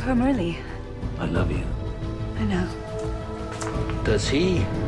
home early. I love you. I know. Does he?